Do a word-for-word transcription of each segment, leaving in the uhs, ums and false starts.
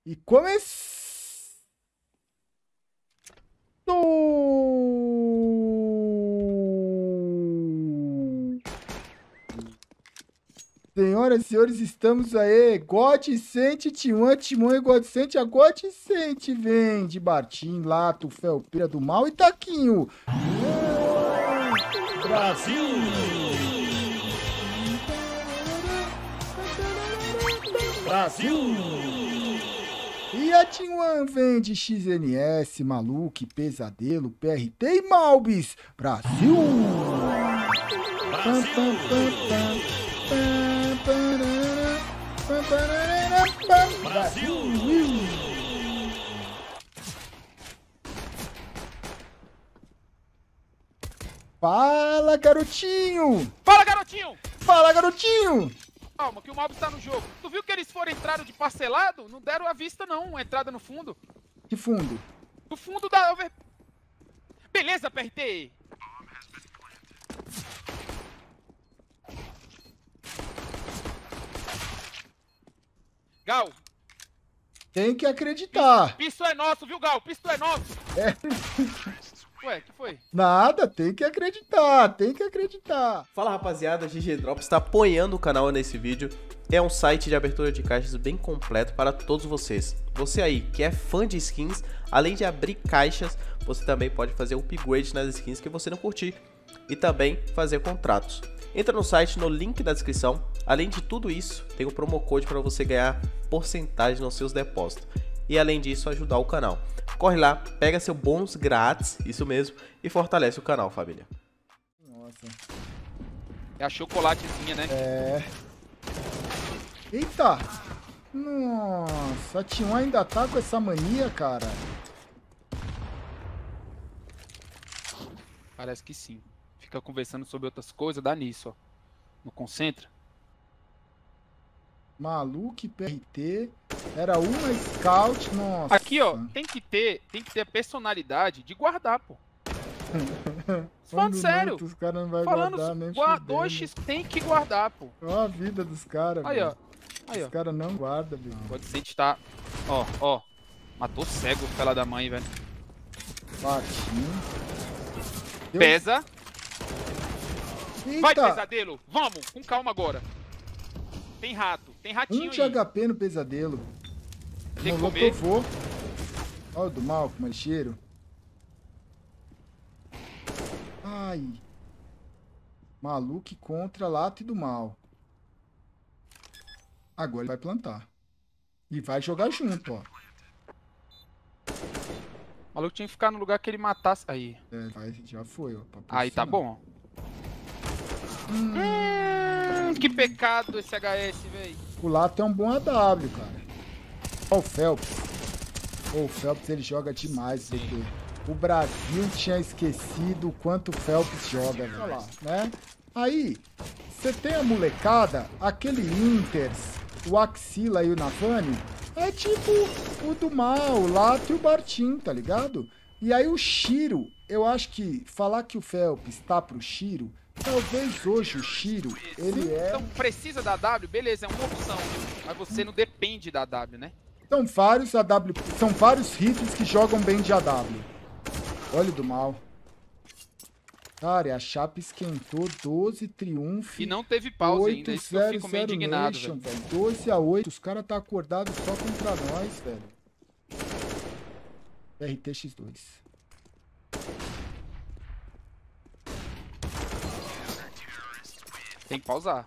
E começou! Senhoras e senhores, estamos aí. Godsent, T um, Timão e Godsent. A Godsent vem de Bartim, Lato, Felpeira do Mal e Taquinho. Brasil! Brasil! E a T um vem de X N S, Maluque, Pesadelo, P R T e Malbis. Brasil! Brasil! Pam, pam, pam, pam. Brasil! Fala, garotinho! Fala, garotinho! Fala, garotinho! Calma, que o Malbis tá no jogo. Tu viu que eles foram entraram de parcelado? Não deram a vista, não. Uma entrada no fundo. Que fundo? No fundo da... Over... Beleza, P R T! Gal! Tem que acreditar. Pisto é nosso, viu, Gal? Pisto é nosso! É. Ué, que foi? Nada, tem que acreditar, tem que acreditar. Fala, rapaziada, G G Drops está apoiando o canal nesse vídeo. É um site de abertura de caixas bem completo para todos vocês. Você aí que é fã de skins, além de abrir caixas, você também pode fazer upgrade nas skins que você não curtir e também fazer contratos. Entra no site no link da descrição. Além de tudo isso, tem o promo code para você ganhar porcentagem nos seus depósitos. E além disso, ajudar o canal. Corre lá, pega seu bônus grátis, isso mesmo, e fortalece o canal, família. Nossa. É a chocolatezinha, né? É. Eita! Nossa, a T um ainda tá com essa mania, cara. Parece que sim. Fica conversando sobre outras coisas, dá nisso, ó. Não concentra? Maluque, P R T. Era uma scout, nossa. Aqui, ó, tem que ter, tem que ter a personalidade de guardar, pô. Falando sério. Os caras não vai Falando guardar nem dois x tem que guardar, pô. Olha a vida dos caras, Aí, ó. Aí, Os ó. caras não guardam, velho. Pode ser que tá. Ó, ó. Matou cego o fela da mãe, velho. Batinho. Pesa. Eita. Vai, pesadelo. Vamos, com calma agora. Tem rato. Tem ratinho Um de aí. H P no pesadelo. Tem que comer. Molotovou. Olha o do mal, como é cheiro. Ai. Maluque contra Lato e do mal. Agora ele vai plantar. E vai jogar junto, ó. O maluco tinha que ficar no lugar que ele matasse. Aí. É, vai, já foi, ó. Aí tá bom. Hum, hum, que pecado esse H S, velho. O Lato é um bom A W, cara. Ó o Phelps. Ô, o Phelps ele joga demais, B T. O Brasil tinha esquecido o quanto o Phelps joga, velho. Olha lá, né? Aí, você tem a molecada, aquele Inters, o Axila e o Navani, é tipo o do Mal, o Lato e o Bartim, tá ligado? E aí o Shiro, eu acho que falar que o Phelps tá pro Shiro, talvez hoje o Shiro, ele é... Então precisa da W, beleza, é uma opção. Mas você não depende da W, né? São vários A W, são vários rifles que jogam bem de A W. Olha o do Mal. Cara, a chapa esquentou doze triunfo. E não teve pausa ainda, isso que eu fico meio indignado, Nation, velho. velho. doze a oito, os caras tá acordado só contra nós, velho. R T X dois. Tem que pausar.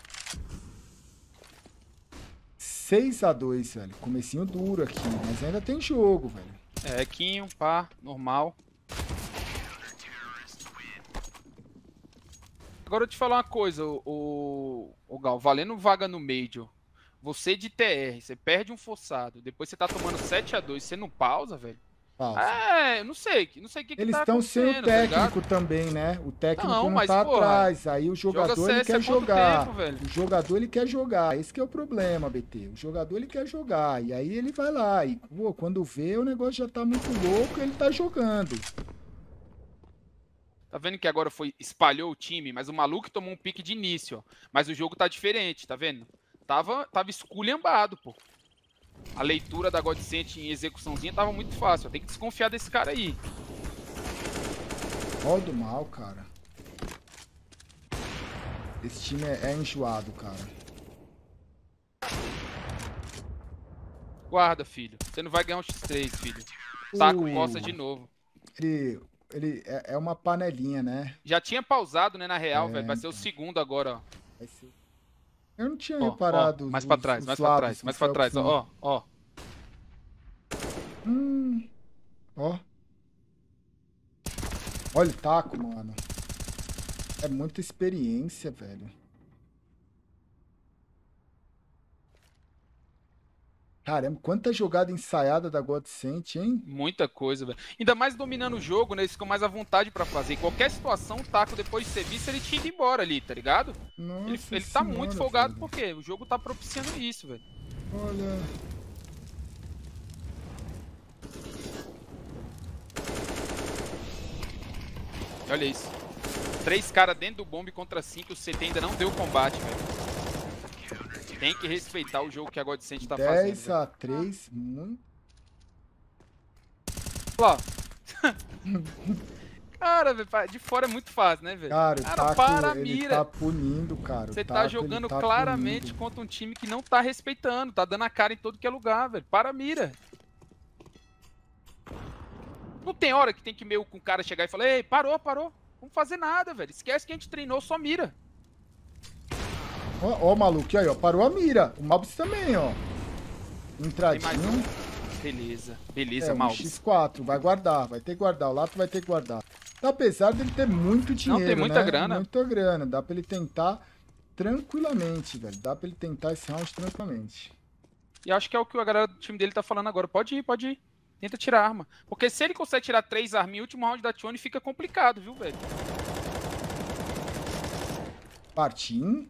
seis a dois, velho. Comecinho duro aqui, mas ainda tem jogo, velho. É, Quinho, pá, normal. Agora eu te falar uma coisa, o, o, o Gal, valendo vaga no Major, você de T R, você perde um forçado, depois você tá tomando sete a dois, você não pausa, velho? Pausa. É, eu não sei, não sei o que, que Eles tá estão sem o acontecendo, técnico tá também, né? O técnico Não, não, mas, tá porra, atrás. Aí o jogador joga ele C S quer há quanto jogar. tempo, velho? O jogador ele quer jogar. Esse que é o problema, B T. O jogador ele quer jogar. E aí ele vai lá. E pô, quando vê, o negócio já tá muito louco, ele tá jogando. Tá vendo que agora foi espalhou o time, mas o maluco tomou um pique de início, ó. Mas o jogo tá diferente, tá vendo? Tava, tava esculhambado, pô. A leitura da Godsent em execuçãozinha tava muito fácil. Tem que desconfiar desse cara aí. Ó do mal, cara. Esse time é, é enjoado, cara. Guarda, filho. Você não vai ganhar um xis três, filho. Taco Uh. costa de novo. Ele, ele é, é uma panelinha, né? Já tinha pausado, né, na real, É, velho. Vai ser o então. segundo agora, ó. Vai ser... Eu não tinha Ó, reparado. ó, mais os- pra trás, os mais pra lábios trás, do mais pra Phelps, trás, não. ó, ó. Hum. Ó. Olha o taco, mano. É muita experiência, velho. Caramba, quanta jogada ensaiada da Godsent, hein? Muita coisa, velho. Ainda mais dominando o jogo, né? Eles ficam mais à vontade pra fazer. Qualquer situação, o Taco, depois de ser visto, ele tinha ido embora ali, tá ligado? Nossa Ele, ele tá senhora, muito folgado velho. porque o jogo tá propiciando isso, velho. Olha. Olha isso. Três caras dentro do bombe contra cinco, o C T ainda não deu combate, velho. Tem que respeitar o jogo que a Godsent tá fazendo. dez a três. Muito. Olha lá. Cara, velho, de fora é muito fácil, né, velho? Cara, o Cara, Taco, para a ele mira. tá punindo, cara. O Você tá Taco, jogando ele tá claramente punindo. contra um time que não tá respeitando, tá dando a cara em todo que é lugar, velho. Para a mira. Não tem hora que tem que meio com o cara chegar e falar, ei, parou, parou. Vamos fazer nada, velho. Esquece que a gente treinou, só mira. Ó, ó, o maluco aí, ó. Parou a mira. O Malbs também, ó. Tem Entradinho. mais um. Beleza, beleza, É, um Malbs. xis quatro. Vai guardar, vai ter que guardar. O Lato vai ter que guardar. Apesar dele ter muito dinheiro, tem muita né? grana. Muita grana. Dá pra ele tentar tranquilamente, velho. Dá pra ele tentar esse round tranquilamente. E acho que é o que a galera do time dele tá falando agora. Pode ir, pode ir. Tenta tirar a arma. Porque se ele consegue tirar três armas em último round da Tione, fica complicado, viu, velho? Partim.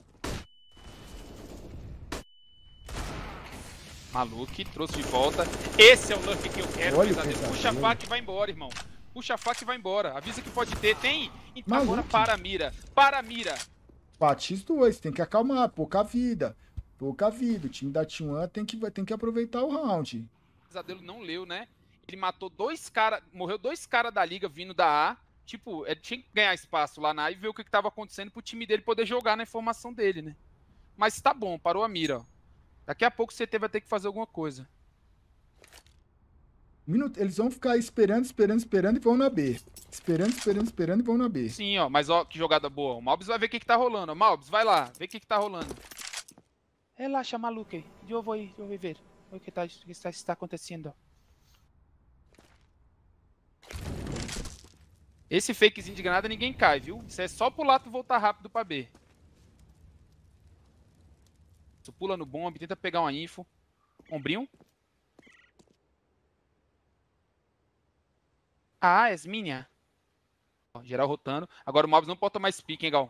Maluque, trouxe de volta. Esse é o Luffy que eu quero, Olha o pesadelo. pesadelo. Puxa a faca e vai embora, irmão. Puxa a faca e vai embora. Avisa que pode ter. Tem. Então Maluco. agora para a mira. Para a mira. Bate x dois. Tem que acalmar. Pouca vida. Pouca vida. O time da T um tem que, tem que aproveitar o round. O pesadelo não leu, né? Ele matou dois caras. Morreu dois caras da liga vindo da A. Tipo, ele tinha que ganhar espaço lá na A e ver o que, que tava acontecendo pro time dele poder jogar na informação dele, né? Mas tá bom, parou a mira, ó. Daqui a pouco o C T vai ter que fazer alguma coisa. Minuto, eles vão ficar esperando, esperando, esperando e vão na B. Esperando, esperando, esperando e vão na B. Sim, ó, mas ó, que jogada boa. O Malbs vai ver o que, que tá rolando. Ó, Malbs, vai lá, vê o que, que tá rolando. Relaxa, maluco aí. Eu vou ir, eu vou ver. O que, tá, o que está, está acontecendo. Esse fakezinho de granada ninguém cai, viu? Isso é só pro Lato voltar rápido pra B. Tu pula no bombe, tenta pegar uma info. Ombrinho. Ah, é minha. Ó, geral rotando. Agora o Malbs não pode tomar esse pique, hein, Gal?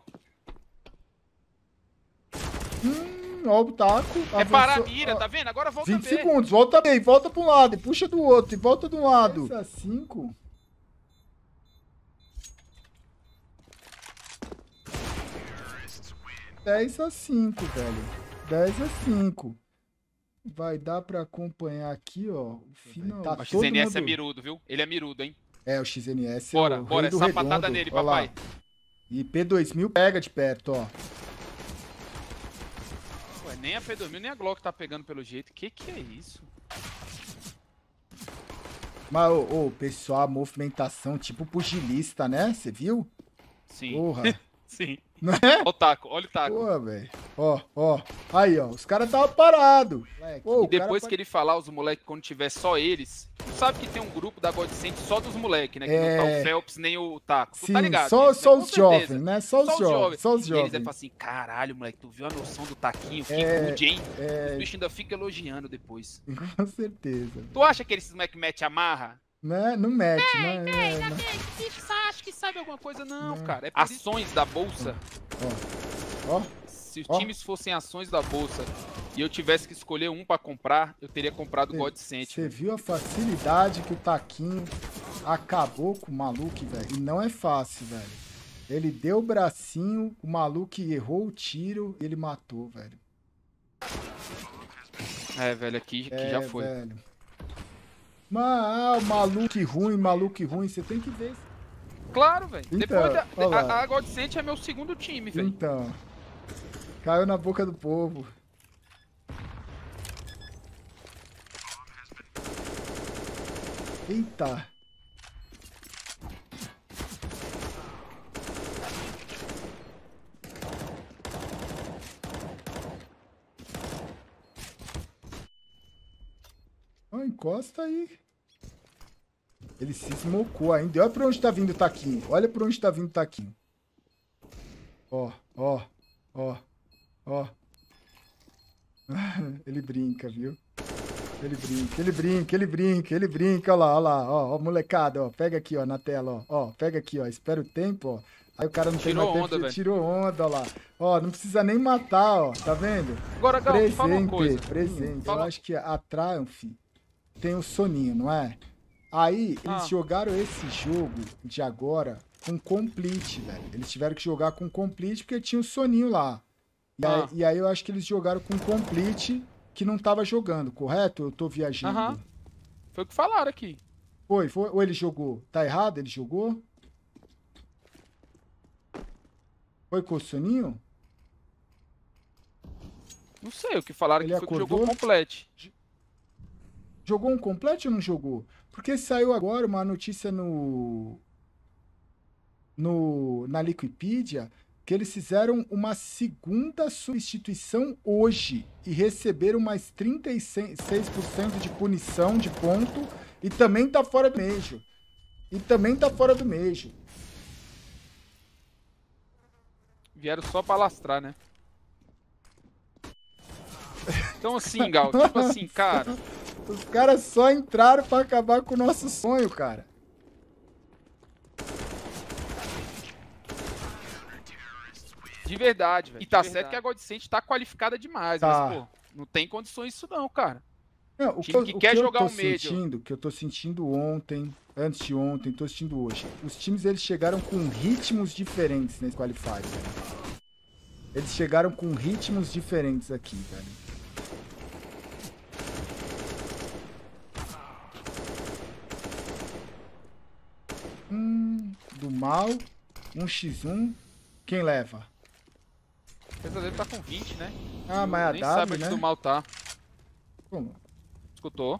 Hum, ó o taco. É parar a avançou. mira, Ó, tá vendo? Agora volta vinte a ver. segundos, volta bem, volta pra um lado, e puxa do outro, e volta de um lado. dez a cinco. dez a cinco, velho. dez a cinco. Vai dar pra acompanhar aqui, ó. O final. Tá O todo X N S é mundo... mirudo, viu? Ele é mirudo, hein? É, o X N S Bora, é o bora, rei é do sapatada redondo. nele, Ó lá. papai. E P dois mil pega de perto, ó. Ué, nem a P dois mil, nem a Glock tá pegando pelo jeito. Que que é isso? Mas, ô, ô, pessoal, a movimentação tipo pugilista, né? Você viu? Sim. Porra. Sim. Não é? Olha o taco, olha o taco. Porra, velho. Ó, ó. Aí, ó. Os caras estavam parados. E depois que ele falar, os moleques, quando tiver só eles, tu sabe que tem um grupo da Godsent só dos moleques, né? Que É. não tá o Phelps nem o Taco. Tu Sim, tá ligado? só, disso, só né? os Com jovens, certeza. né? Só os jovens. Só os E eles aí jovens. falam assim, caralho, moleque, tu viu a noção do taquinho? Que É, good, hein? é. Os bichos ainda ficam elogiando depois. Com certeza. Tu acha que esses moleques metem a marra? Né? Não mete, né? É, né? Acho que sabe alguma coisa, não, Não. cara. É ações da bolsa. Ó. Se os Ó. times fossem ações da bolsa e eu tivesse que escolher um pra comprar, eu teria comprado o Godsent. Você viu a facilidade que o Taquinho acabou com o maluco, velho? E não é fácil, velho. Ele deu o bracinho, o maluco errou o tiro e ele matou, velho. É, velho, aqui, aqui É, já foi. velho. Mas, ah, maluco ruim, maluco ruim, você tem que ver isso. Claro, velho. Então, Depois da, olha lá. a, a Godsent é meu segundo time, velho. Então, caiu na boca do povo. Eita. Ó, encosta aí. Ele se smocou ainda. Olha pra onde tá vindo o taquinho. Olha pra onde tá vindo o taquinho. Ó, ó, ó, ó. Ele brinca, viu? Ele brinca, ele brinca, ele brinca, ele brinca. Olha lá, olha lá, ó, ó, molecada, ó. Pega aqui, ó, na tela, ó. Ó, pega aqui, ó. Espera o tempo, ó. Aí o cara não tem Tirou mais onda, tempo, velho. tirou onda, ó lá. Ó, não precisa nem matar, ó. Tá vendo? Agora, Gal, me fala uma coisa. Presente, presente. Fala- Eu acho que a Triumph tem o soninho, não é? Aí, eles Ah. jogaram esse jogo de agora com complete, velho. Eles tiveram que jogar com complete porque tinha o soninho lá. E, Ah. aí, e aí eu acho que eles jogaram com complete que não tava jogando, correto? Eu tô viajando. Aham. Foi o que falaram aqui. Foi, foi. Ou ele jogou? Tá errado? Ele jogou? Foi com o soninho? Não sei, o que falaram Ele que foi que acordou? jogou complete. Jogou um complete ou não jogou? Porque saiu agora uma notícia no, no na Liquipedia que eles fizeram uma segunda substituição hoje e receberam mais trinta e seis por cento de punição de ponto e também tá fora do Major. E também tá fora do Major. Vieram só pra lastrar, né? Então assim, Gal, tipo assim, cara. Os caras só entraram pra acabar com o nosso sonho, cara. De verdade, velho. E De tá verdade. certo que a Godsent tá qualificada demais, Tá. mas, pô, não tem condições isso não, cara. Não, o Time eu- que o quer eu jogar tô o Major. sentindo, que eu tô sentindo ontem, antes de ontem, tô sentindo hoje. Os times eles chegaram com ritmos diferentes nesse qualify, velho. Eles chegaram com ritmos diferentes aqui, velho. Hum, do mal, um por um, quem leva? O pesadelo tá com vinte, né? Ah, mas é a Nem W, sabe onde né? do mal tá. Como? Escutou?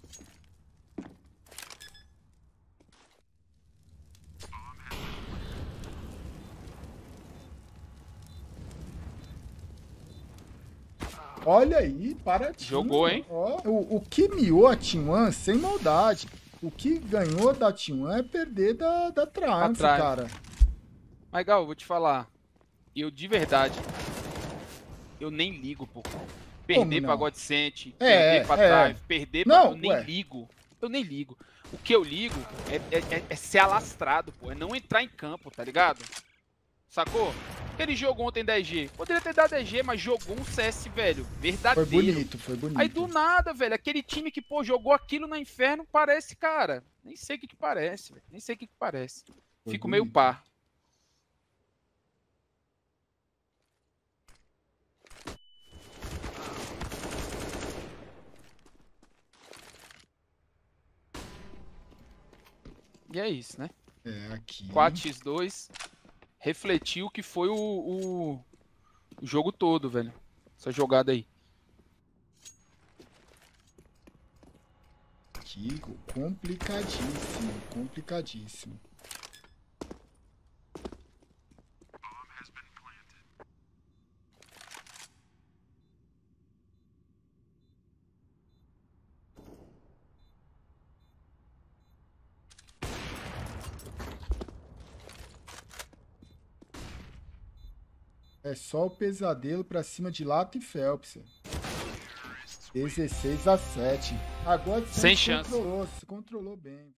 Olha aí, para Team. Jogou, hein? Ó, o, o que miou a Team One, sem maldade. O que ganhou da Team One é perder da, da Triumph, Triumph. cara. Mas, Gal, eu vou te falar. Eu, de verdade, eu nem ligo, pô. Perder não? pra Godsent, É, perder pra é. Triumph, perder pra... Não, eu nem ué. ligo. Eu nem ligo. O que eu ligo é, é- é- é ser alastrado, pô. É não entrar em campo, tá ligado? Sacou? Ele jogou ontem dez G. Poderia ter dado dez G, mas jogou um C S, velho, Foi verdadeiro. bonito, foi bonito. Aí do nada, velho, aquele time que, pô, jogou aquilo no inferno, parece, cara. Nem sei o que que parece, velho. Nem sei o que que parece. Foi Fico meio bonito. par. E é isso, né? É, aqui. quatro por dois refletiu que foi o, o, o jogo todo, velho. Essa jogada aí. Aqui, complicadíssimo, complicadíssimo. É só o pesadelo pra cima de Lato e Phelps. dezesseis a sete. Agora Sem chance. controlou, se controlou bem.